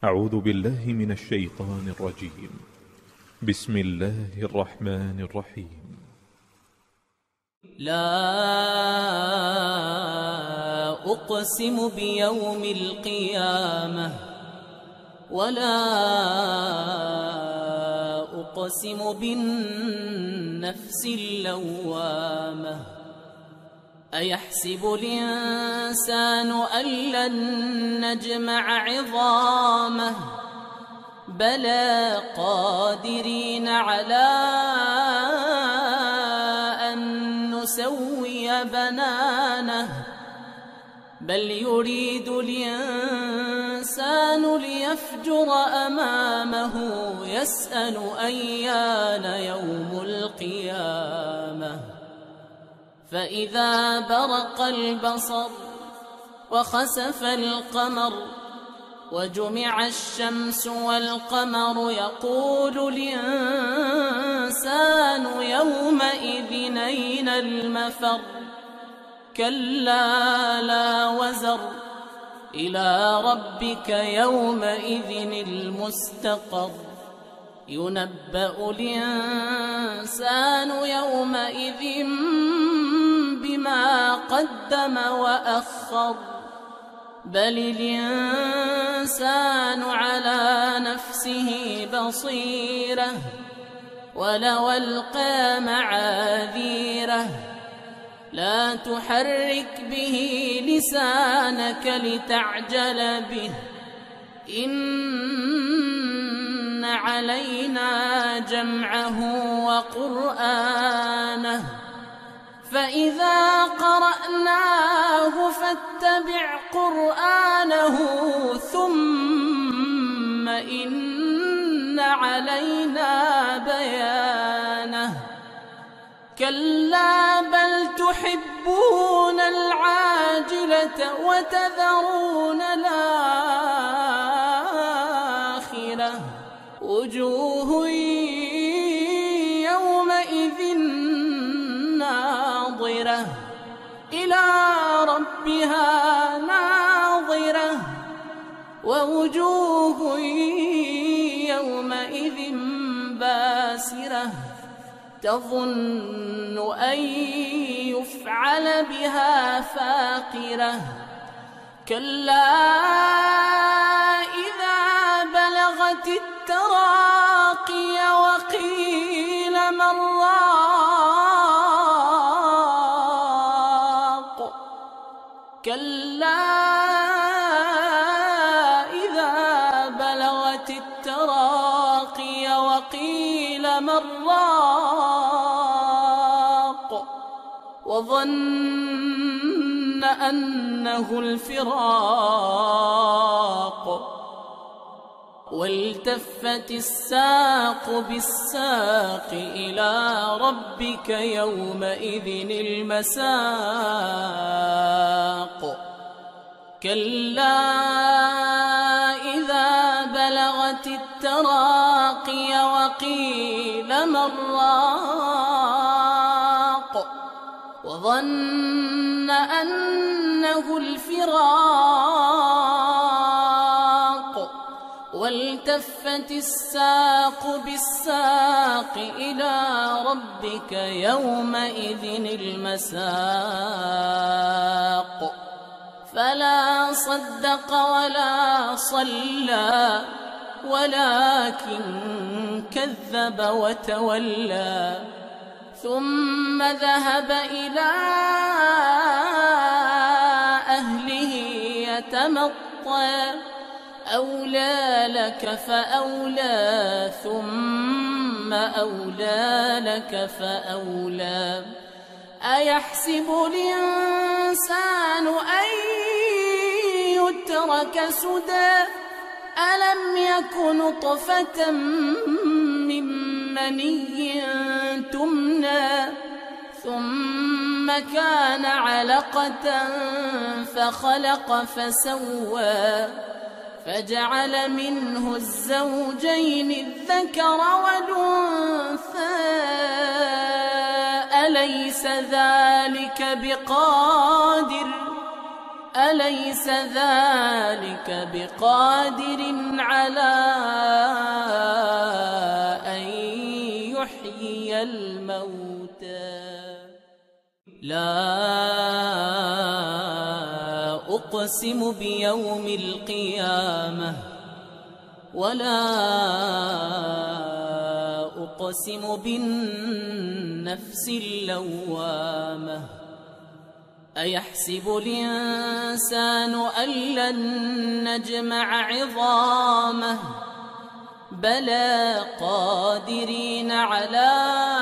أعوذ بالله من الشيطان الرجيم. بسم الله الرحمن الرحيم. لا أقسم بيوم القيامة ولا أقسم بالنفس اللوامة. أيحسب الإنسان أن لن نجمع عظامه بلى قادرين على أن نسوي بنانه بل يريد الإنسان ليفجر أمامه يسأل أيان يوم القيامة. فإذا برق البصر وخسف القمر وجمع الشمس والقمر يقول الإنسان يومئذ أين المفر. كلا لا وزر إلى ربك يومئذ المستقر. ينبأ الإنسان يومئذ بما قدم وأخر بل الإنسان على نفسه بصيرة ولو ألقى معاذيره. لا تحرك به لسانك لتعجل به إن علينا جمعه وقرآنه فإذا قرأناه فاتبع قرآنه ثم إن علينا بيانه. كلا بل تحبون العاجلة وتذرون الآخرة. وجوه يومئذ ناظرة إلى ربها ناظرة ووجوه يومئذ باسرة تظن أن يفعل بها فاقرة. كلا إذا بلغت التراقي وقيل من راق. كلا إذا بلغت التراقي وقيل من راق وظن أنه الفراق. والتفت الساق بالساق إلى ربك يومئذ المساق. كلا إذا بلغت التراقي وقيل من راق وظن أنه الفراق. والتفت الساق بالساق إلى ربك يومئذ المساق. فلا صدق ولا صلى ولكن كذب وتولى ثم ذهب إلى أهله يتمطى. أولى لك فأولى ثم أولى لك فأولى. أيحسب الإنسان أن يترك سدى ألم يك نطفة من مني تمنى ثم كان علقة فخلق فسوى فجعل منه الزوجين الذكر والأنثى. أليس ذلك بقادر أليس ذلك بقادر على أن يحيي الموتى لا أقسم بيوم القيامة ولا أقسم بالنفس اللوامة أيحسب الإنسان أن لن نجمع عظامه بلى قادرين على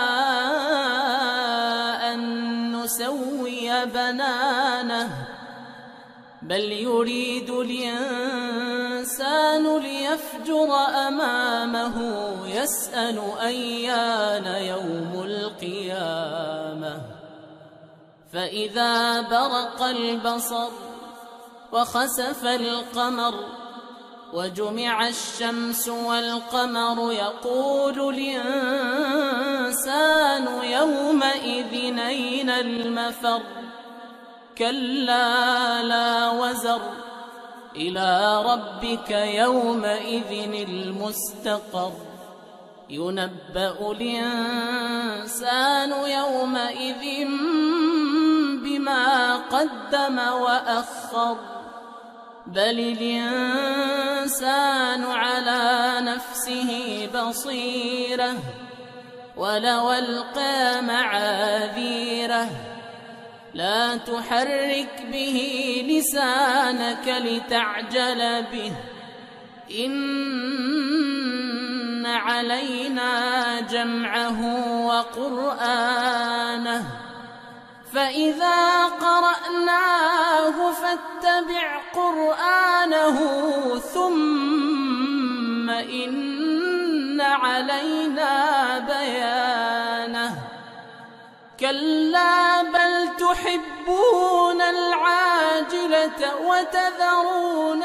أن نسوي بنانه بل يريد الإنسان ليفجر أمامه يسأل أيان يوم القيامة فإذا برق البصر وخسف القمر وجمع الشمس والقمر يقول الإنسان يومئذ أين المفر كلا لا وزر إلى ربك يومئذ المستقر ينبأ الإنسان يومئذ بما قدم وأخر بل الإنسان على نفسه بصيرة ولو ألقى معاذيره لا تحرك به لسانك لتعجل به إن علينا جمعه وقرآنه فإذا قرأناه فاتبع قرآنه ثم إن علينا بيانه كلا بل تحبون العاجلة وتذرون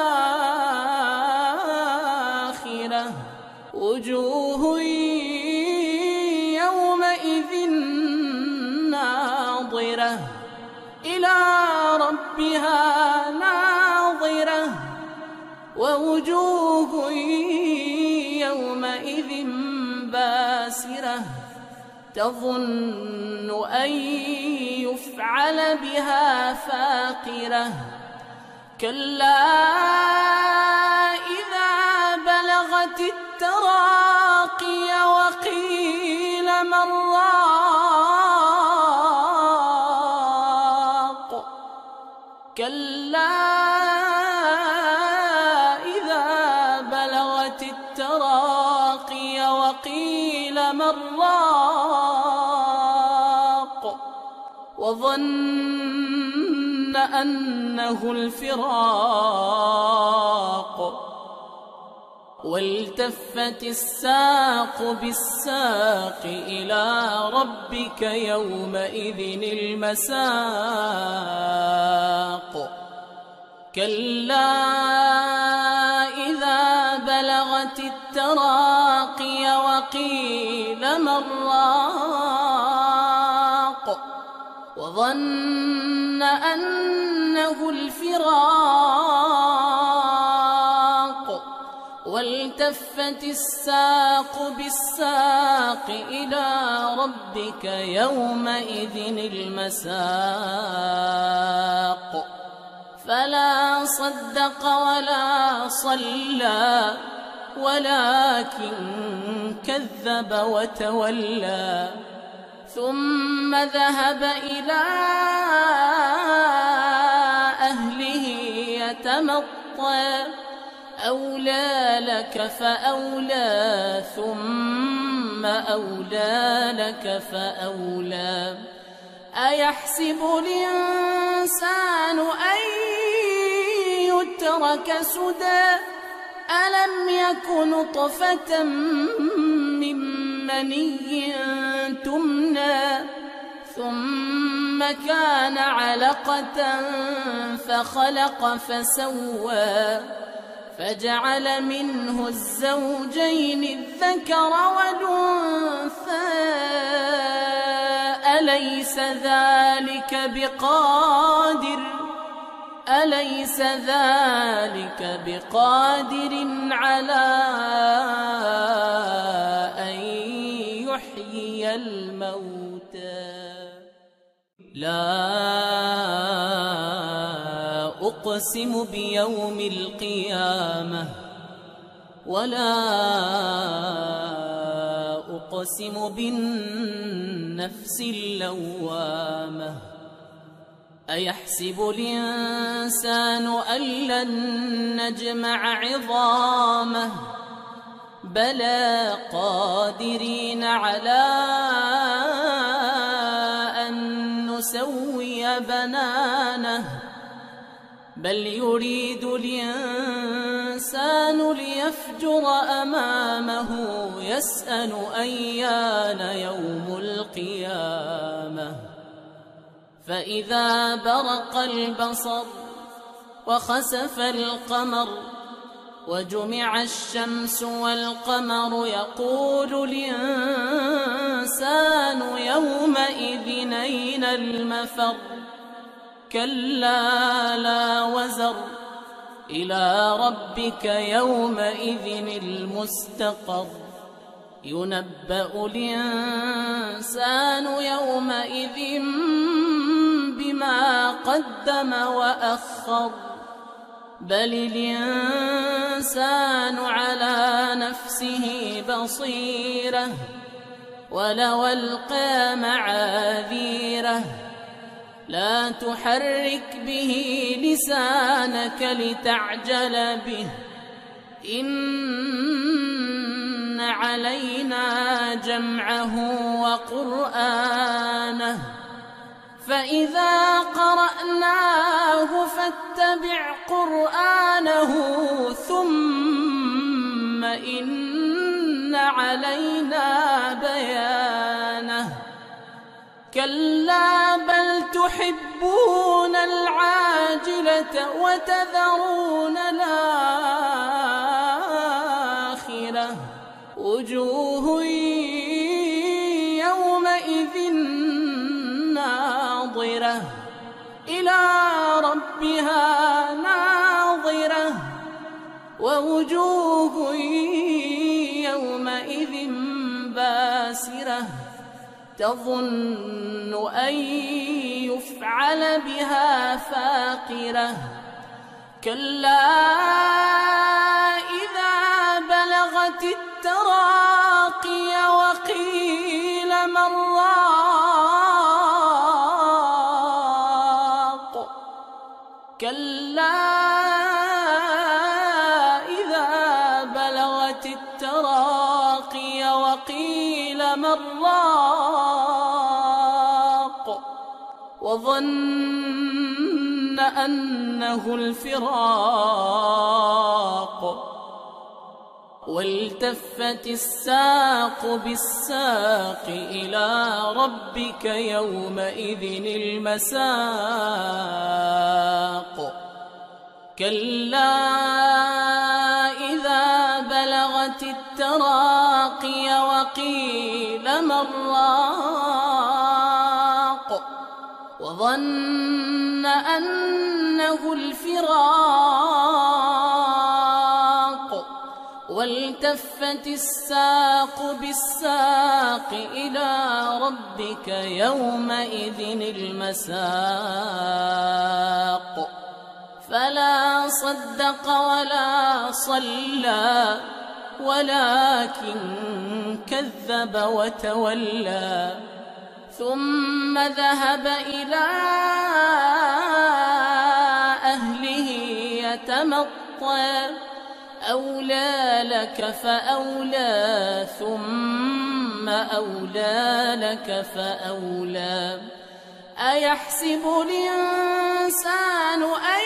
الآخرة وجوه يومئذ ناظرة إلى ربها ناظرة ووجوه يومئذ باسرة تظن أن يفعل بها فاقرة كلا إذا بلغت التراقي وقيل من راق كلا إذا بلغت التراقي وقيل من راق وظن أنه الفراق والتفت الساق بالساق إلى ربك يومئذ المساق كلا إذا بلغت التراقي وقيل من راق وظن أنه الفراق والتفت الساق بالساق إلى ربك يومئذ المساق فلا صدق ولا صلى ولكن كذب وتولى ثم ذهب إلى أهله يتمطى أولى لك فأولى ثم أولى لك فأولى أيحسب الإنسان أن يترك سدى ألم يك نطفة من مني تمنى ثم كان علقة فخلق فسوى فجعل منه الزوجين الذكر والأنثى أليس ذلك بقادر أليس ذلك بقادر على أن يحيي الموتى لا أقسم بيوم القيامة ولا أقسم بالنفس اللوامة أيحسب الإنسان أن لن نجمع عظامه بلى قادرين على أن نسوي بنانه بل يريد الإنسان ليفجر أمامه يسأل أيان يوم القيامة فإذا برق البصر وخسف القمر وجمع الشمس والقمر يقول الإنسان يومئذ أين المفر كلا لا وزر إلى ربك يومئذ المستقر ينبأ الإنسان يومئذ بما قدم وأخر بل الإنسان على نفسه بصيرة ولو ألقى معاذيره لا تحرك به لسانك لتعجل به إن علينا جمعه وقرآنه فإذا قرأناه فاتبع قرآنه ثم إن علينا بيانه كلا بل تحبون العاجلة وتذرون الآخرة وجوه يومئذ ناظرة إلى ربها ناظرة ووجوه يومئذ باسرة تظن أن يفعل بها فاقرة كلا إذا بلغت التراقي وقيل من راق كلا إذا بلغت التراقي وقيل من راق وظن أنه الفراق والتفت الساق بالساق إلى ربك يومئذ المساق كلا إذا بلغت التراقي وقيل من راق وظن أنه الفراق والتفت الساق بالساق إلى ربك يومئذ المساق فلا صدق ولا صلى ولكن كذب وتولى ثم ذهب إلى أهله يتمطى أولى لك فأولى ثم أولى لك فأولى أيحسب الإنسان أن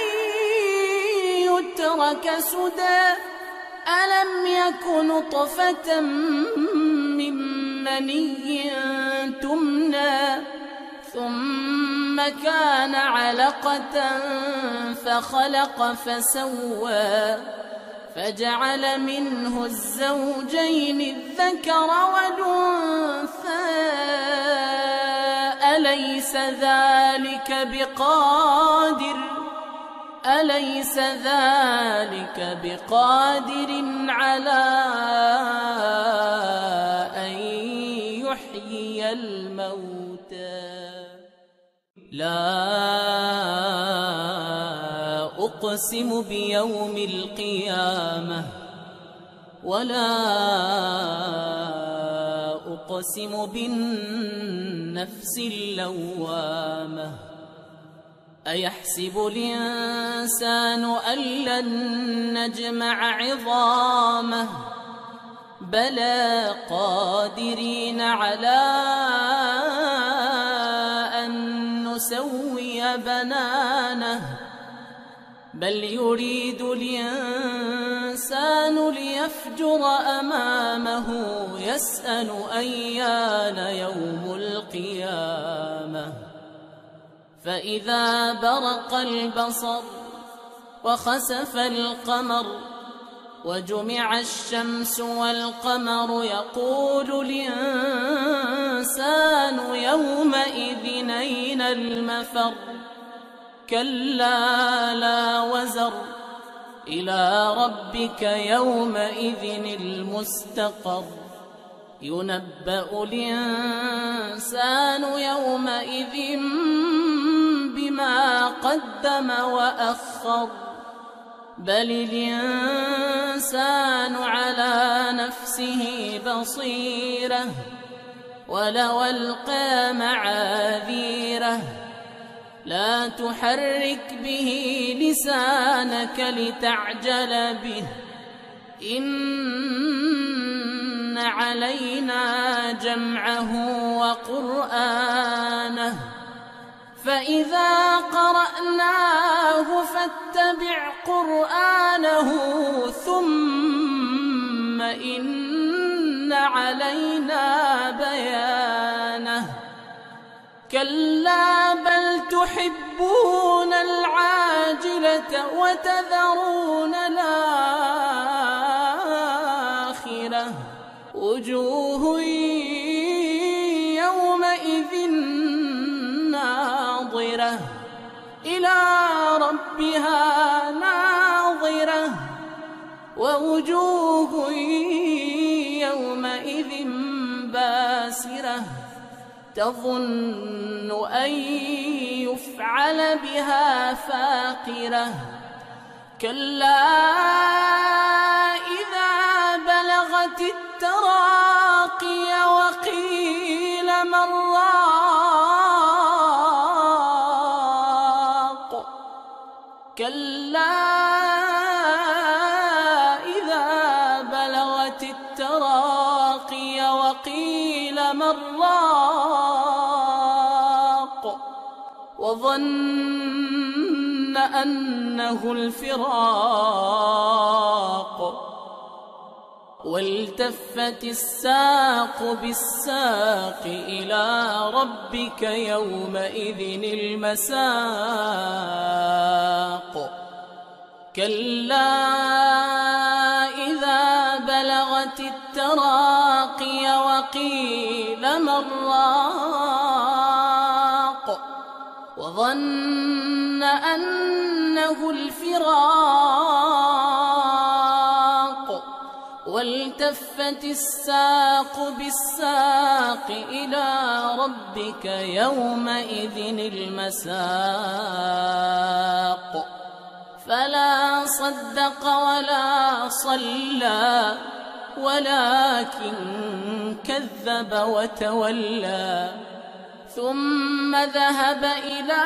يترك سدى ألم يك نطفة من مني تمنى ثم كان علقة فخلق فسوى فجعل منه الزوجين الذكر والأنثى أليس ذلك بقادر أليس ذلك بقادر على أن يحيي الموتى لا أقسم بيوم القيامة ولا أقسم بالنفس اللوامة أيحسب الإنسان أن لن نجمع عظامه بلى قادرين على أن نسوي بنانه بل يريد الإنسان ليفجر أمامه يسأل أيان يوم القيامة فإذا برق البصر وخسف القمر وجمع الشمس والقمر يقول الإنسان يومئذ أين المفر كلا لا وزر إلى ربك يومئذ المستقر ينبأ الإنسان يومئذ بما قدم وأخر بل الإنسان على نفسه بصيرة ولو ألقى معاذيره لا تحرك به لسانك لتعجل به إن علينا جمعه وقرآنه فإذا قرأناه فاتبع قرآنه ثم إن علينا بيانه كلا بل تحبون العاجلة وتذرون الآخرة وجوه يومئذ ناظرة إلى ربها ناظرة ووجوه يومئذ باسرة تظن أن يفعل بها فاقرة كلا إذا بلغت التراقي وقيل من راق كلا إذا بلغت التراقي وقيل من راق وظن أنه الفراق والتفت الساق بالساق إلى ربك يومئذ المساق كلا إذا بلغت التراقي وقيل من راق وظن أنه الفراق والتفت الساق بالساق إلى ربك يومئذ المساق فلا صدق ولا صلى ولكن كذب وتولى ثم ذهب إلى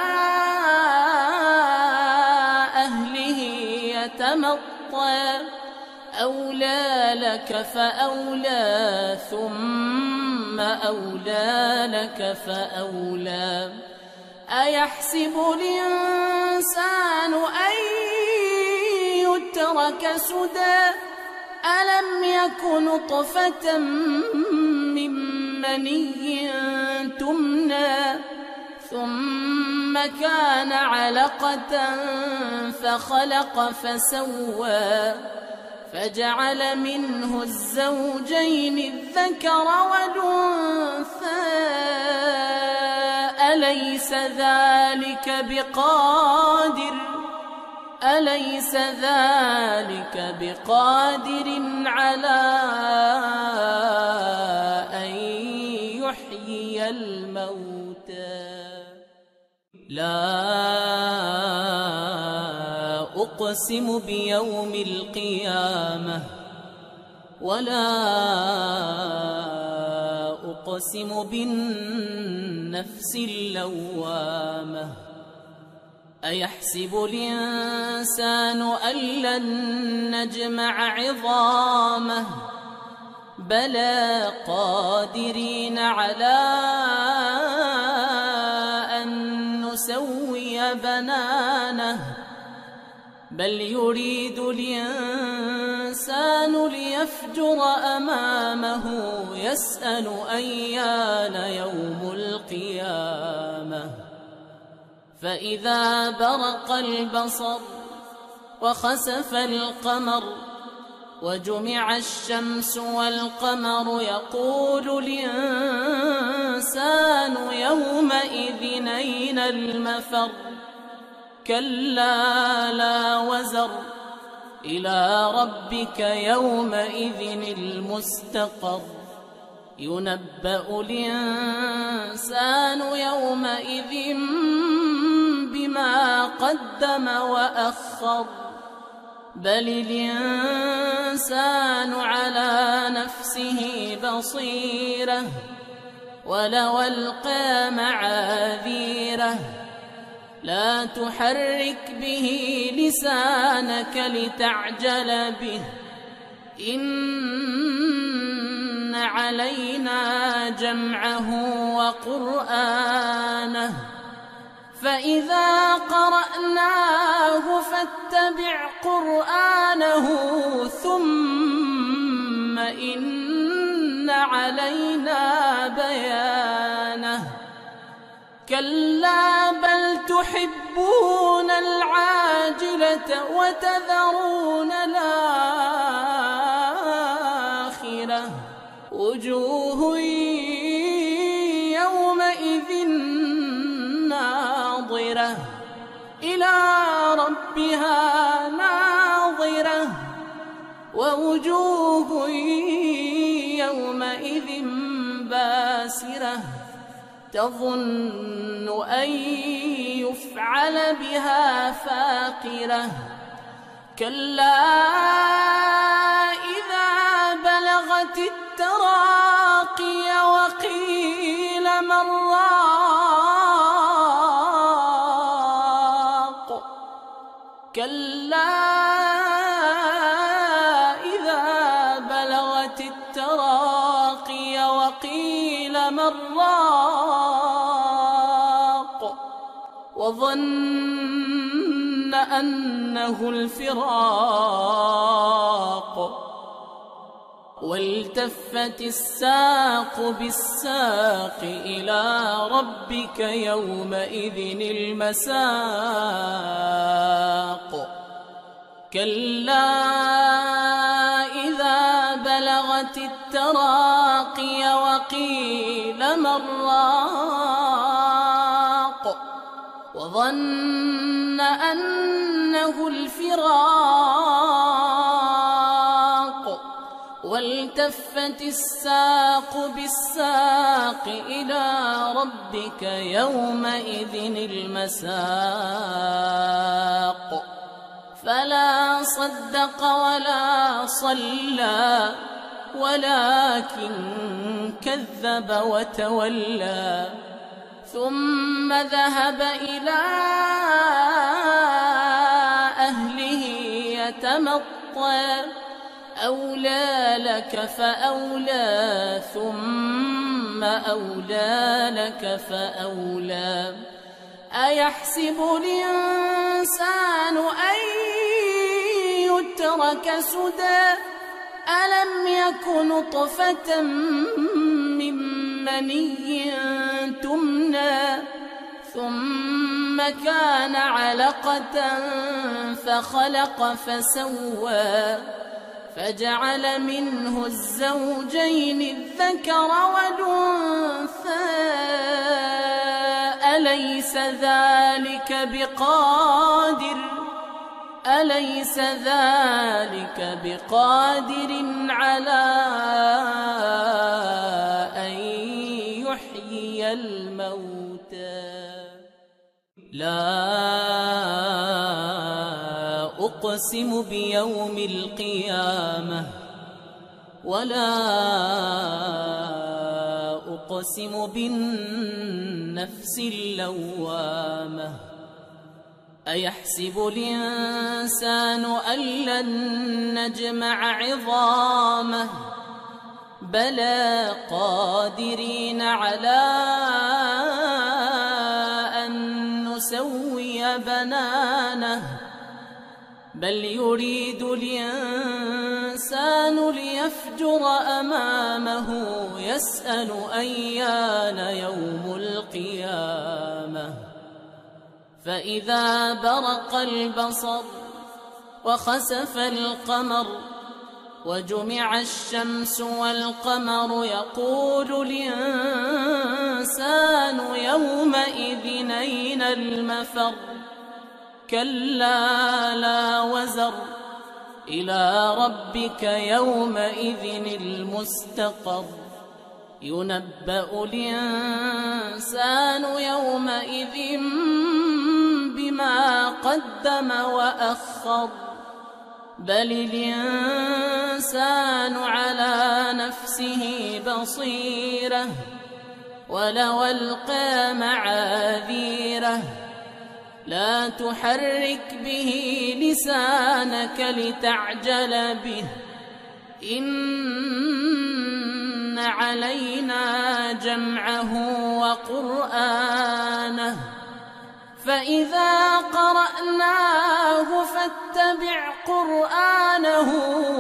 أهله يتمطى أولى لك فأولى ثم أولى لك فأولى أيحسب الإنسان أن يترك سدى ألم يك نطفة من مني تمنى ثم كان علقة فخلق فسوى فجعل منه الزوجين الذكر والأنثى أليس ذلك بقادر أليس ذلك بقادر على أن يحيي الموتى لا أقسم بيوم القيامة ولا أقسم بالنفس اللوامة أيحسب الإنسان أن لن نجمع عظامه بلى قادرين على أن نسوي بنانه بل يريد الإنسان ليفجر أمامه يسأل أيان يوم القيامة فإذا برق البصر وخسف القمر وجمع الشمس والقمر يقول الإنسان يومئذ أين المفر كلا لا وزر إلى ربك يومئذ المستقر ينبأ الإنسان يومئذ بما قدم وأخر بل الإنسان على نفسه بصيرة ولو ألقى معاذيره لا تحرك به لسانك لتعجل به إن علينا جمعه وقرآنه فإذا قرأناه فاتبع قرآنه ثم إن علينا بيانه كلا بل تحبون العاجلة وتذرون الآخرة وجوه يومئذ ناظرة إلى ربها ناظرة ووجوه يومئذ باسرة تظن أن يفعل بها فاقرة كلا إذا بلغت التراقي وقيل من راق كلا إذا بلغت التراقي وقيل من راق وظن أنه الفراق والتفت الساق بالساق إلى ربك يومئذ المساق كلا إذا بلغت التراقي وقيل من راق وظن أنه الفراق والتفت الساق بالساق إلى ربك يومئذ المساق فلا صدق ولا صلى ولكن كذب وتولى ثم ذهب إلى أهله يتمطى أولى لك فأولى ثم أولى لك فأولى أيحسب الإنسان أن يترك سدى ألم يك نطفة من مني تمنى ثم كان علقة فخلق فسوى فجعل منه الزوجين الذكر والأنثى أليس ذلك بقادر أليس ذلك بقادر على أن يحيي الموتى لا أقسم بيوم القيامة ولا أقسم بالنفس اللوامة أيحسب الإنسان أن لن نجمع عظامه بلى قادرين على أن نسوي بنانه بل يريد الإنسان ليفجر أمامه يسأل أيان يوم القيامة فإذا برق البصر وخسف القمر وجمع الشمس والقمر يقول الإنسان يومئذ أين المفر كلا لا وزر إلى ربك يومئذ المستقر ينبأ الإنسان يومئذ بما قدم وأخر بل الإنسان على نفسه بصيرة ولو ألقى معاذيره لا تحرك به لسانك لتعجل به إن علينا جمعه وقرآنه فإذا قرأناه فاتبع قرآنه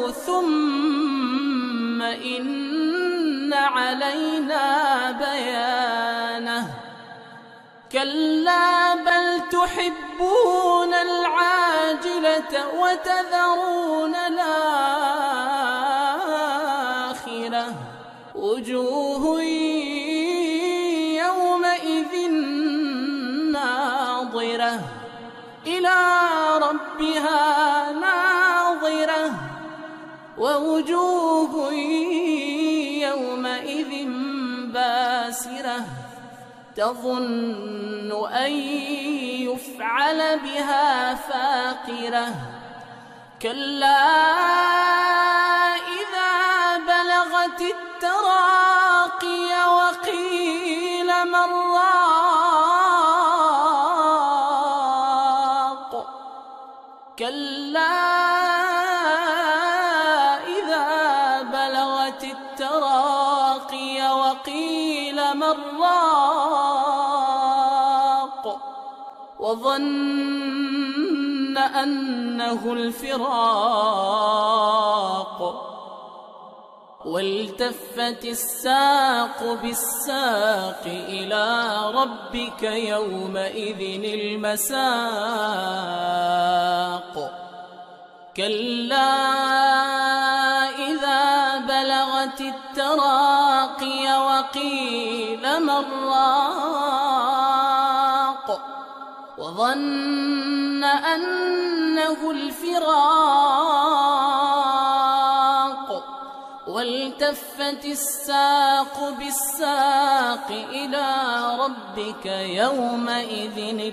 ثم إن علينا بيانه كلا بل تحبون العاجلة وتذرون الآخرة وجوه يومئذ ناظرة إلى ربها ناظرة ووجوه يومئذ باسرة تظن أن يفعل بها فاقرة كلا إذا بلغت التراقي وقيل من راق كلا إذا بلغت التراقي وقيل من راق وظن أنه الفراق والتفت الساق بالساق إلى ربك يومئذ المساق كلا إذا بلغت التراقي وقيل من راق وظن أنه الفراق والتفت الساق بالساق إلى ربك يومئذ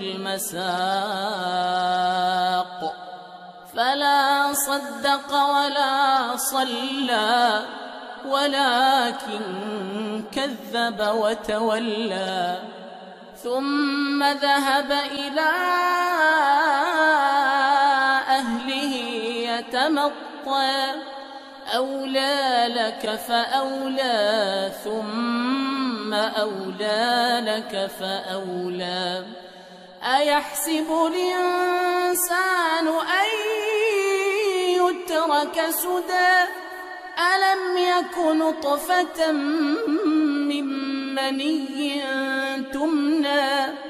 المساق فلا صدق ولا صلى ولكن كذب وتولى ثم ذهب إلى أهله يتمطى أولى لك فأولى ثم أولى لك فأولى أيحسب الإنسان أن يترك سدى ألم يك نطفة من مني تمنى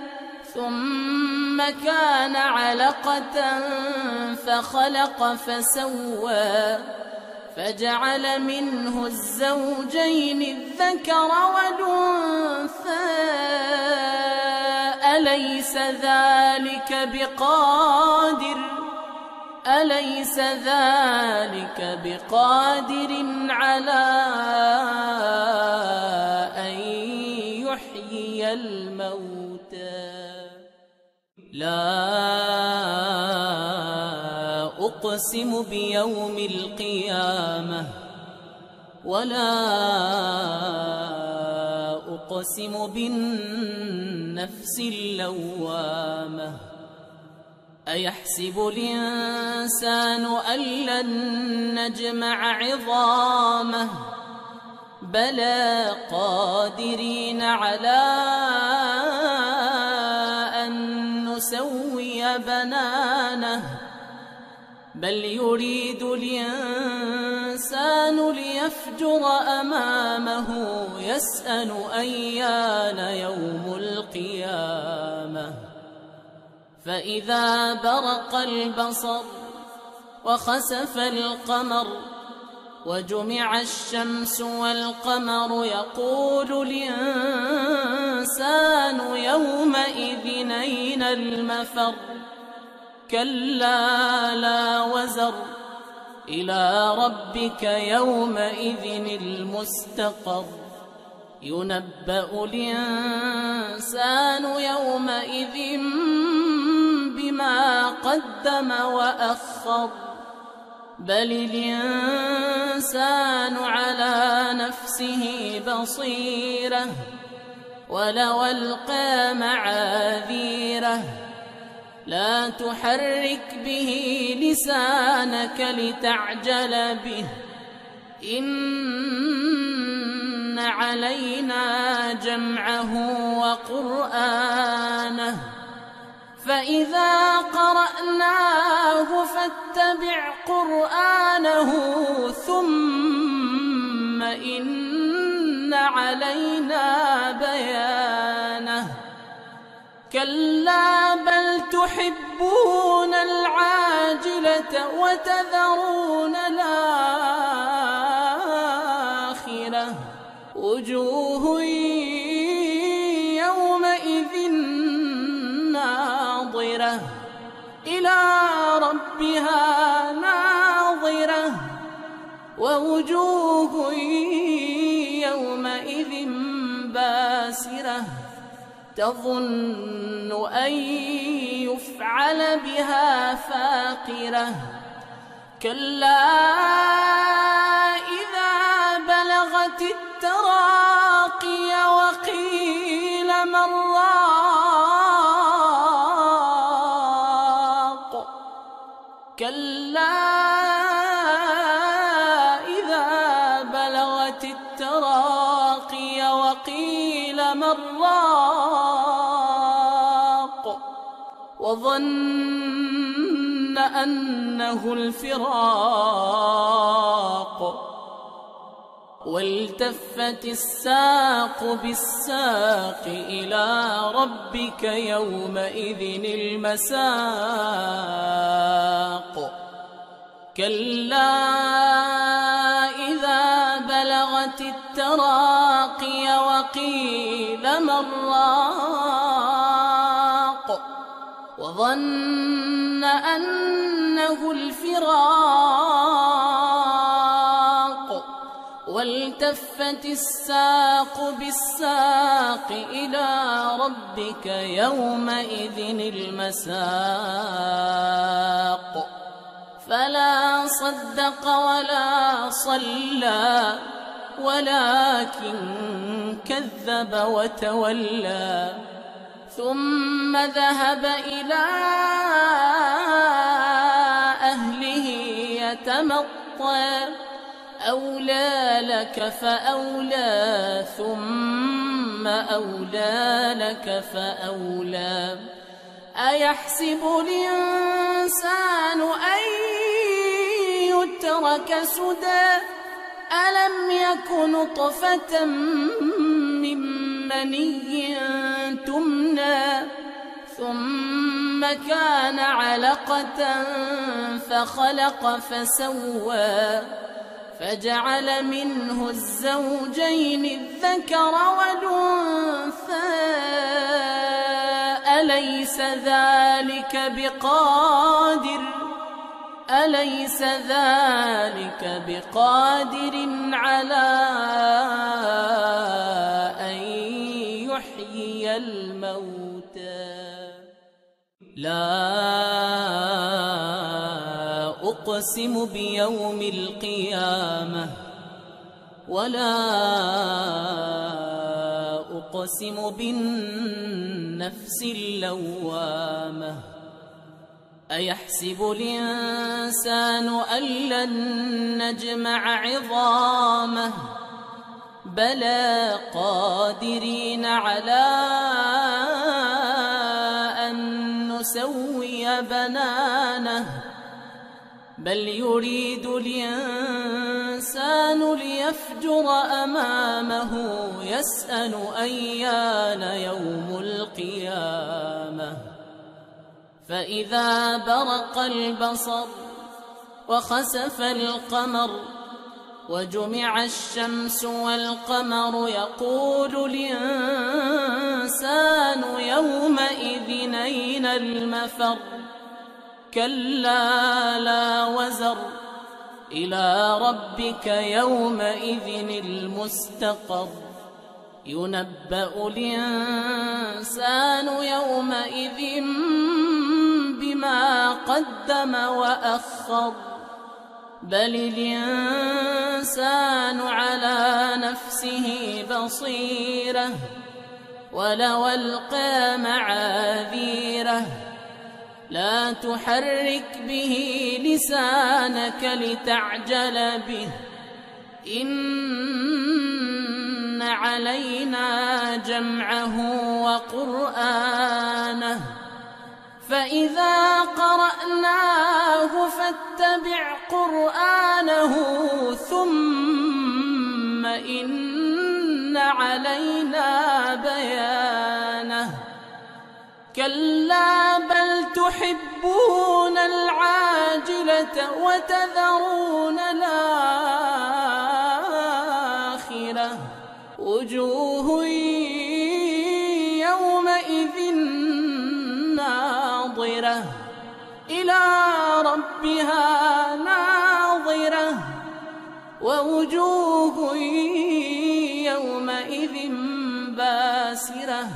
ثم كان علقة فخلق فسوى فجعل منه الزوجين الذكر والأنثى أليس ذلك بقادر أليس ذلك بقادر على أن يحيي الموتى لا أقسم بيوم القيامة ولا أقسم بالنفس اللوامة أيحسب الإنسان أن لن نجمع عظامه بلى قادرين على أن نسوي بنانه بل يريد الإنسان ليفجر أمامه يسأل أيان يوم القيامة فإذا برق البصر وخسف القمر وجمع الشمس والقمر يقول الإنسان يومئذ أين المفر كلا لا وزر إلى ربك يومئذ المستقر ينبأ الإنسان يومئذ بما قدم وأخر بل الإنسان على نفسه بصيرة ولو ألقى معاذيره لا تحرك به لسانك لتعجل به إن علينا جمعه وقرآنه فإذا قرأناه فاتبع قرآنه ثم إن علينا بيانه كلا بل تحبون العاجلة وتذرون الآخرة وجوه يومئذ ناظرة إلى ربها ناظرة ووجوه يومئذ باسرة تظن أن يفعل بها فاقرة كلا إذا بلغت التراقي وقيل من راق كلا إذا بلغت التراقي وقيل من راق وظن أنه الفراق والتفت الساق بالساق إلى ربك يومئذ المساق كلا إذا بلغت التراقي وقيل من راق وظن أنه الفراق والتفت الساق بالساق إلى ربك يومئذ المساق فلا صدق ولا صلى ولكن كذب وتولى ثم ذهب إلى أهله يتمطى أولى لك فأولى ثم أولى لك فأولى أيحسب الإنسان أن يترك سدى ألم يك نطفة من مني تمنى ثم كان علقة فخلق فسوى فجعل منه الزوجين الذكر والأنثى أليس ذلك بقادر أليس ذلك بقادر على أن يحيي الموتى لا أقسم بيوم القيامة ولا أقسم بالنفس اللوامة أيحسب الإنسان أن لن نجمع عظامه بلى قادرين على أن نسوي بنانه بل يريد الإنسان ليفجر أمامه يسأل أيان يوم القيامة فإذا برق البصر وخسف القمر وجمع الشمس والقمر يقول الإنسان يومئذ أين المفر كلا لا وزر إلى ربك يومئذ المستقر ينبأ الإنسان يومئذ بما قدم وأخر بل الإنسان على نفسه بصيرة ولو ألقى معاذيره لا تحرك به لسانك لتعجل به إن علينا جمعه وقرآنه فإذا قرأناه فاتبع قرآنه ثم إن علينا بيانه كلا بل تحبون العاجلة وتذرون الآخرة وجوه يومئذ ناظرة إلى ربها ناظرة ووجوه يومئذ باسرة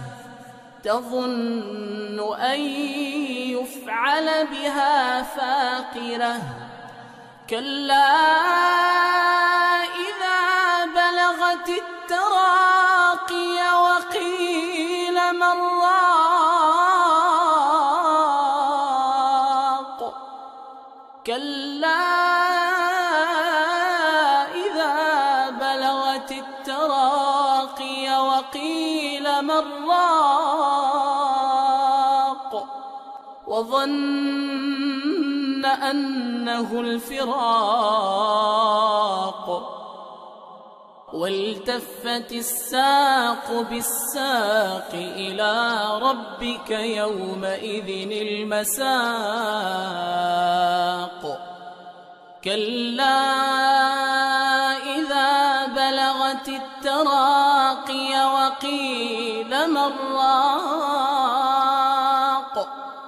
تظن أن يفعل بها فاقرة كلا إذا بلغت التراقي وقيل من راق كلا إذا بلغت التراقي وقيل من راق وظن أنه الفراق والتفت الساق بالساق إلى ربك يومئذ المساق كلا إذا بلغت التراقي وقيل من راق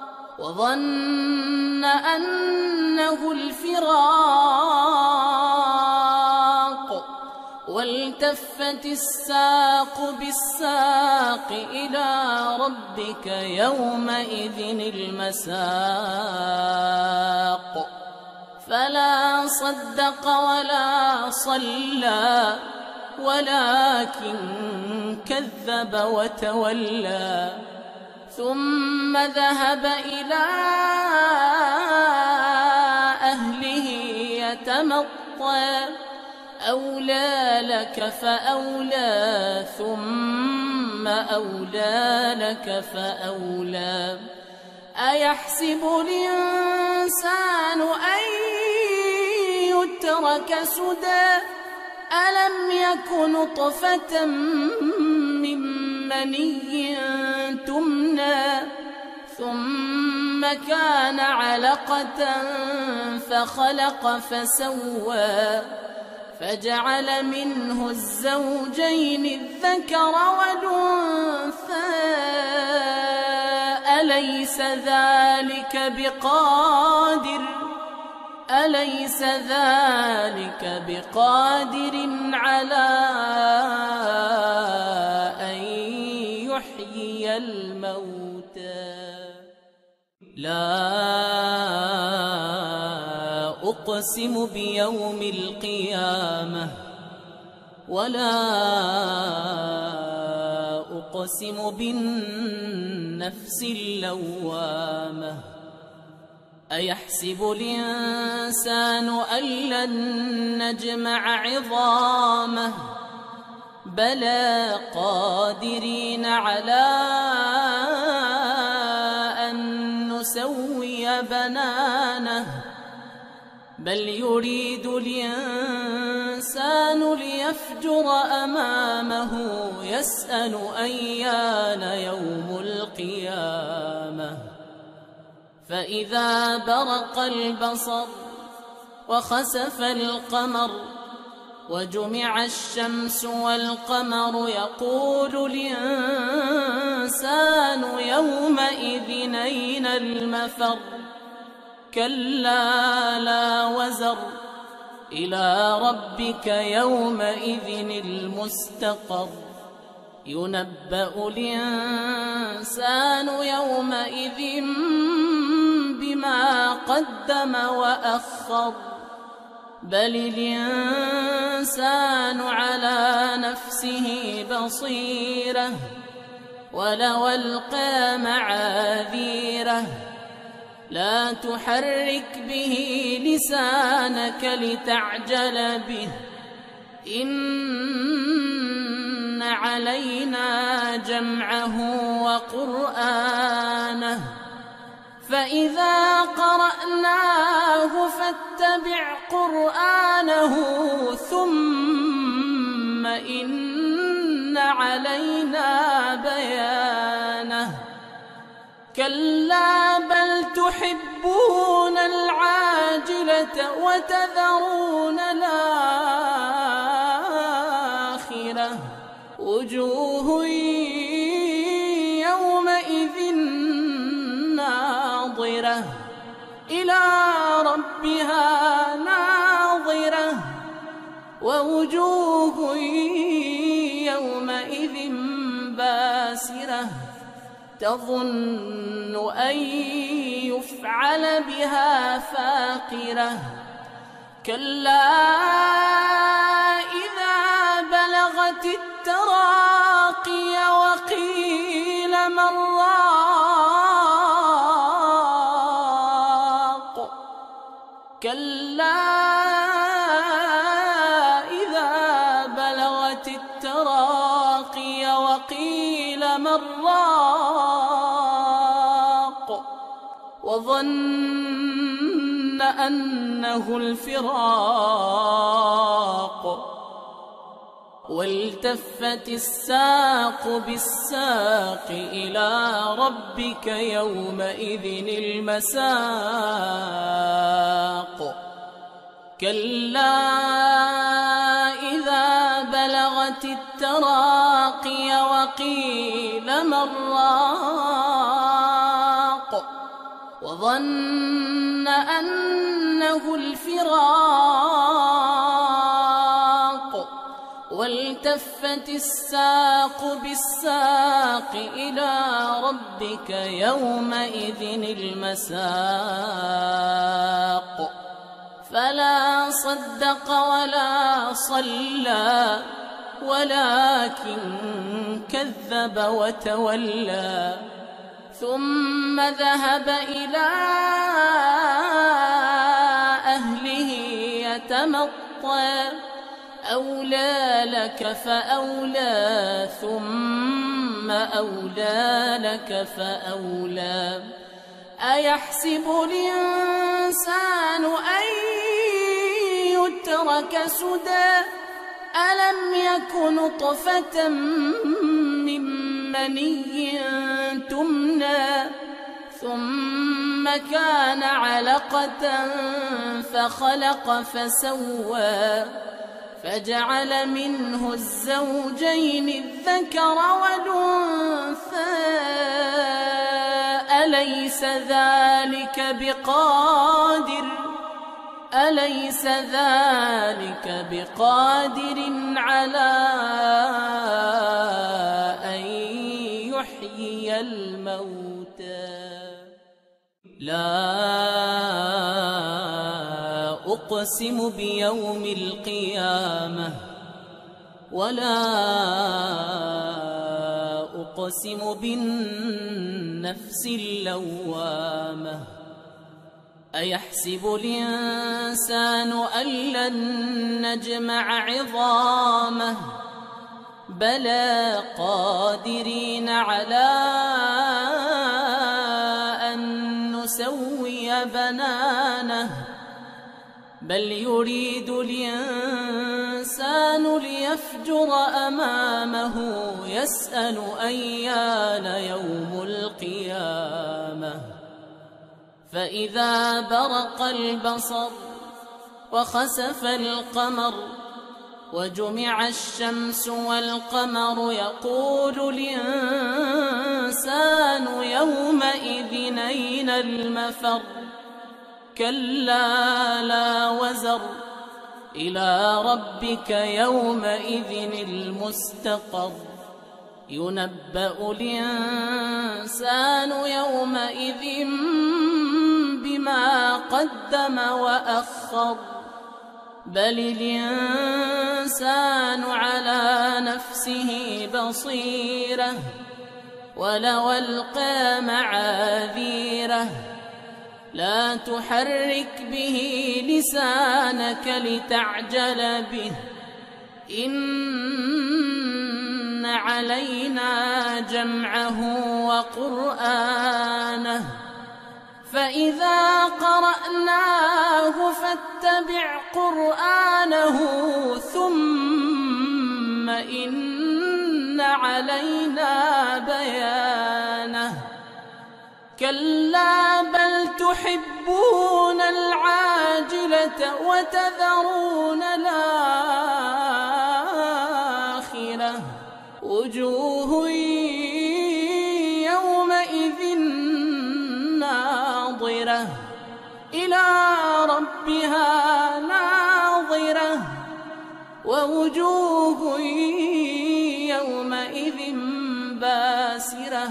وظن أنه الفراق والتفت الساق بالساق إلى ربك يومئذ المساق فلا صدق ولا صلى ولكن كذب وتولى ثم ذهب إلى أهله يتمطى أولى لك فأولى ثم أولى لك فأولى أيحسب الإنسان أن يترك سدى ألم يك نطفة من مني تمنى ثم كان علقة فخلق فسوى فجعل منه الزوجين الذكر والأنثى أليس ذلك بقادر أليس ذلك بقادر على أن يحيي الموتى لا أقسم بيوم القيامة ولا أقسم بالنفس اللوامة أيحسب الإنسان أن لن نجمع عظامه بلى قادرين على أن نسوي بنانه بل يريد الإنسان ليفجر أمامه يسأل أيان يوم القيامة فإذا برق البصر وخسف القمر وجمع الشمس والقمر يقول الإنسان يومئذ أين المفر كلا لا وزر إلى ربك يومئذ المستقر ينبأ الإنسان يومئذ بما قدم وأخر بل الإنسان على نفسه بصيرة ولو ألقى معاذيره لا تحرك به لسانك لتعجل به إن علينا جمعه وقرآنه فإذا قرأناه فاتبع قرآنه ثم إن علينا بيانه كلا بل تحبون العاجلة وتذرون الآخرة وجوه يومئذ ناظرة إلى ربها ناظرة ووجوه يومئذ باسرة تظن أن يفعل بها فاقرة كلا إذا بلغت التراقي وقيل من راق كلا إذا بلغت التراقي وقيل من راق وظن أنه الفراق والتفت الساق بالساق إلى ربك يومئذ المساق كلا إذا بلغت التراقي وقيل من راق وظن أنه الفراق والتفت الساق بالساق إلى ربك يومئذ المساق فلا صدق ولا صلى ولكن كذب وتولى ثم ذهب إلى أهله يتمطى أولى لك فأولى ثم أولى لك فأولى أيحسب الإنسان أن يترك سدى ألم يك نطفة من مني تمنى ثم كان علقة فخلق فسوى فجعل منه الزوجين الذكر والأنثى أليس ذلك بقادر أليس ذلك بقادر على أن يحيي الموتى لا أقسم بيوم القيامة ولا أقسم بالنفس اللوامة أيحسب الإنسان أن لن نجمع عظامه بلى قادرين على أن نسوي بنانه بل يريد الإنسان ليفجر أمامه يسأل أيان يوم القيامة فإذا برق البصر وخسف القمر وجمع الشمس والقمر يقول الإنسان يومئذ أين المفر كلا لا وزر إلى ربك يومئذ المستقر ينبأ الإنسان يومئذ بما قدم وأخر بل الإنسان على نفسه بصيرة ولو ألقى معاذيره لا تحرك به لسانك لتعجل به إن علينا جمعه وقرآنه فإذا قرأناه فاتبع قرآنه ثم إن علينا بيانه كلا بل تحبون العاجلة وتذرون الآخرة وجوه يومئذ ناظرة إلى ربها ناظرة ووجوه يومئذ باسرة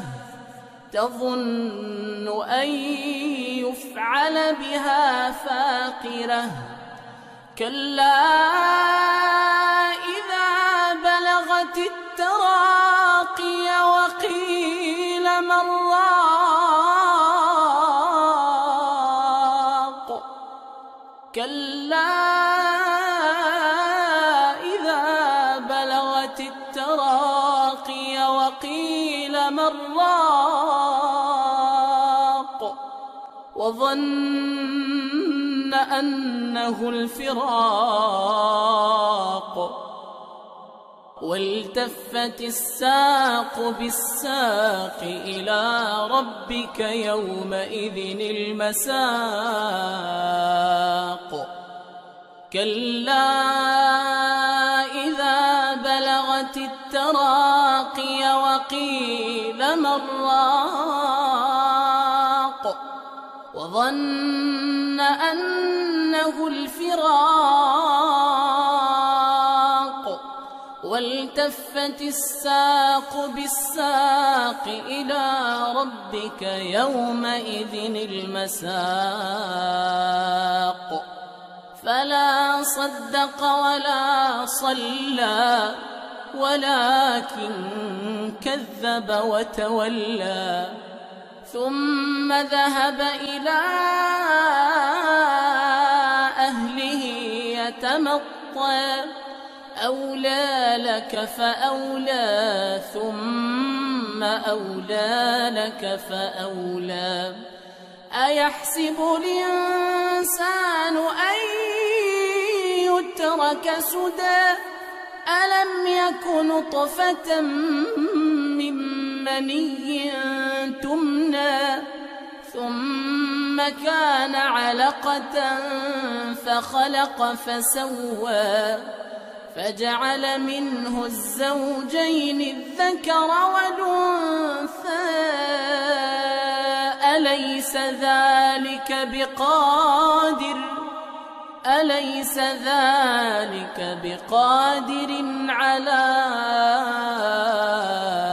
تظن أن يفعل بها فاقرة كلا إذا بلغت التراقي وقيل من راق كلا إذا بلغت التراقي وقيل من راق وظن أنه الفراق والتفت الساق بالساق إلى ربك يومئذ المساق كلا إذا بلغت التراقي وقيل من راق وظن أنه الفراق والتفت الساق بالساق إلى ربك يومئذ المساق فلا صدق ولا صلى ولكن كذب وتولى ثم ذهب إلى أهله يتمطى أولى لك فأولى ثم أولى لك فأولى أيحسب الإنسان أن يترك سدى ألم يك نطفة من مني تمنى ثم كان علقة فخلق فسوى فجعل منه الزوجين الذكر والأنثى أليس ذلك بقادر أليس ذلك بقادر على